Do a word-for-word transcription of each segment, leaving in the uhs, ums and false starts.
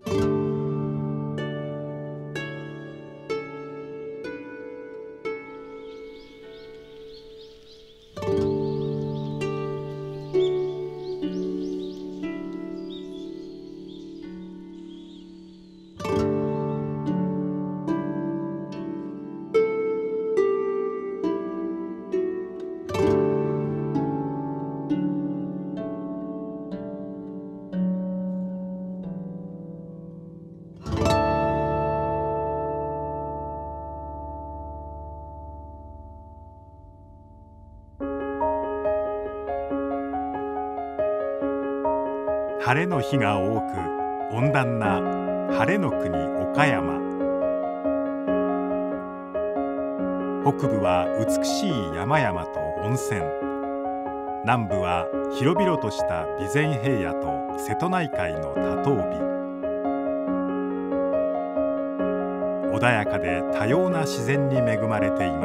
晴れの日が多く温暖な晴れの国岡山。北部は美しい山々と温泉、南部は広々とした備前平野と瀬戸内海の多島美。穏やかで多様な自然に恵まれています。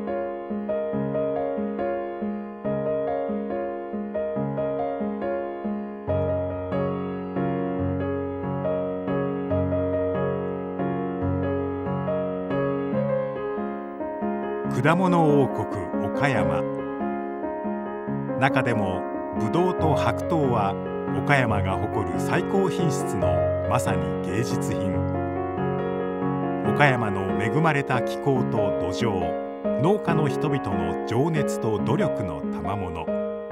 果物王国岡山。中でもぶどうと白桃は岡山が誇る最高品質のまさに芸術品。岡山の恵まれた気候と土壌、農家の人々の情熱と努力の賜物。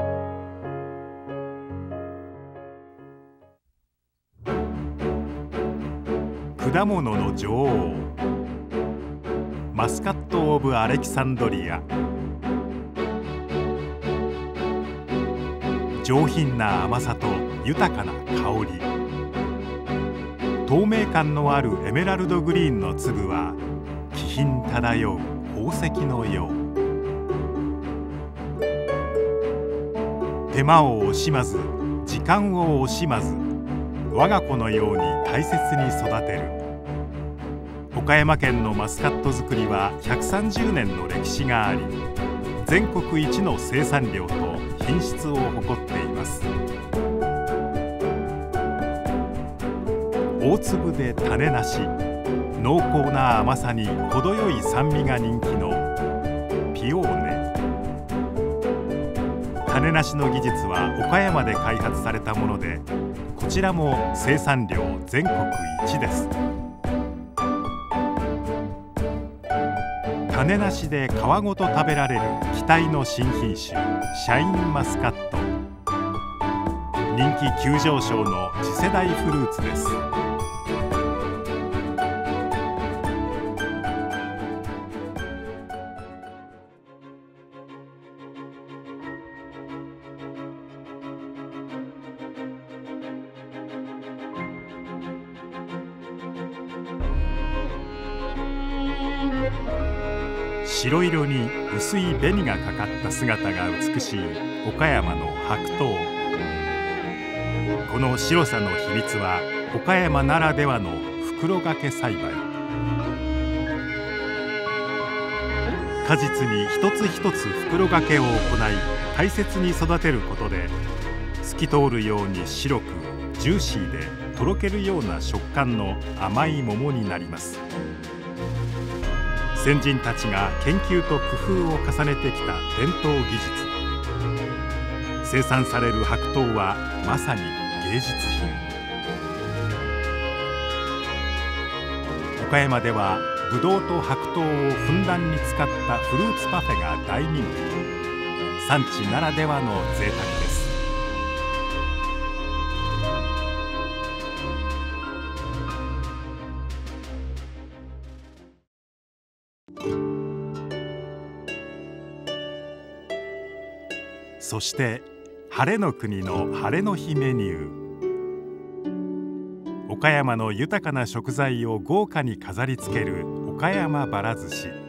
果物の女王、マスカット・オブ・アレキサンドリア。上品な甘さと豊かな香り、透明感のあるエメラルドグリーンの粒は気品漂う宝石のよう。手間を惜しまず時間を惜しまず我が子のように大切に育てる。岡山県のマスカット作りはひゃくさんじゅうねんの歴史があり、全国一の生産量と品質を誇っています。大粒で種なし、濃厚な甘さに程よい酸味が人気のピオーネ。種なしの技術は岡山で開発されたもので、こちらも生産量全国一です。種なしで皮ごと食べられる期待の新品種シャインマスカット。人気急上昇の次世代フルーツです。白色に薄い紅がかかった姿が美しい岡山の白桃。この白さの秘密は岡山ならではの袋掛け栽培。果実に一つ一つ袋掛けを行い大切に育てることで、透き通るように白くジューシーでとろけるような食感の甘い桃になります。先人たちが研究と工夫を重ねてきた伝統技術。生産される白桃はまさに芸術品。岡山ではぶどうと白桃をふんだんに使ったフルーツパフェが大人気。産地ならではの贅沢です。そして晴れの国の晴れの日メニュー。岡山の豊かな食材を豪華に飾りつける岡山ばら寿司。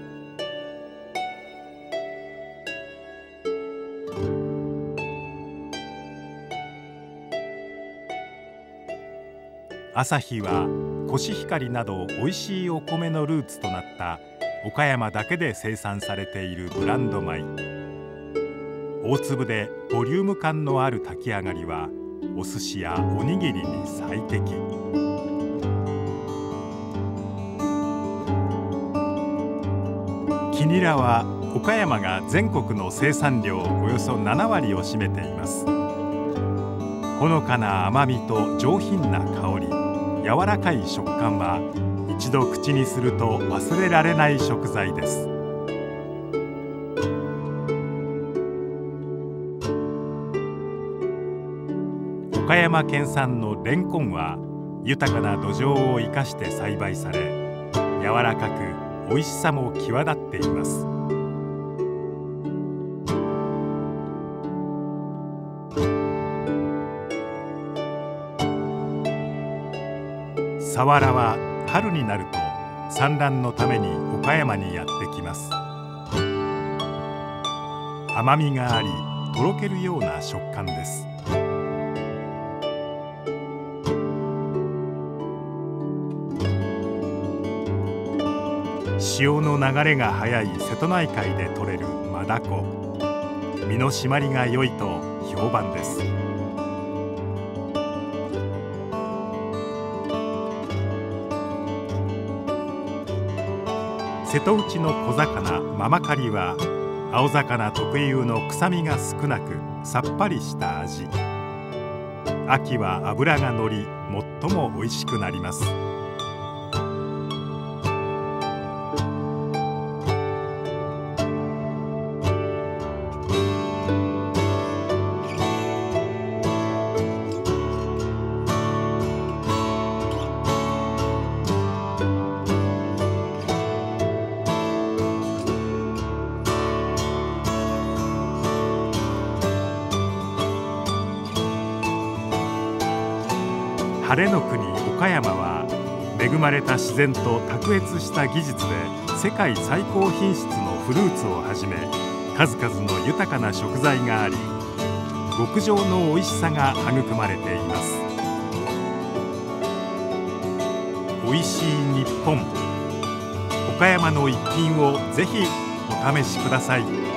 朝日はコシヒカリなどおいしいお米のルーツとなった岡山だけで生産されているブランド米。大粒でボリューム感のある炊き上がりはお寿司やおにぎりに最適。 キニラは岡山が全国の生産量およそななわりを占めています。ほのかな甘みと上品な香り、柔らかい食感は一度口にすると忘れられない食材です。岡山県産のレンコンは豊かな土壌を生かして栽培され、柔らかく美味しさも際立っています。サワラは春になると産卵のために岡山にやってきます。甘みがあり、とろけるような食感です。潮の流れが速い瀬戸内海で採れるマダコ、身の締まりが良いと評判です。瀬戸内の小魚ママカリは青魚特有の臭みが少なくさっぱりした味。秋は脂がのり、最も美味しくなります。晴れの国岡山は恵まれた自然と卓越した技術で世界最高品質のフルーツをはじめ数々の豊かな食材があり、極上の美味しさが育まれています。美味しい日本、岡山の逸品をぜひお試しください。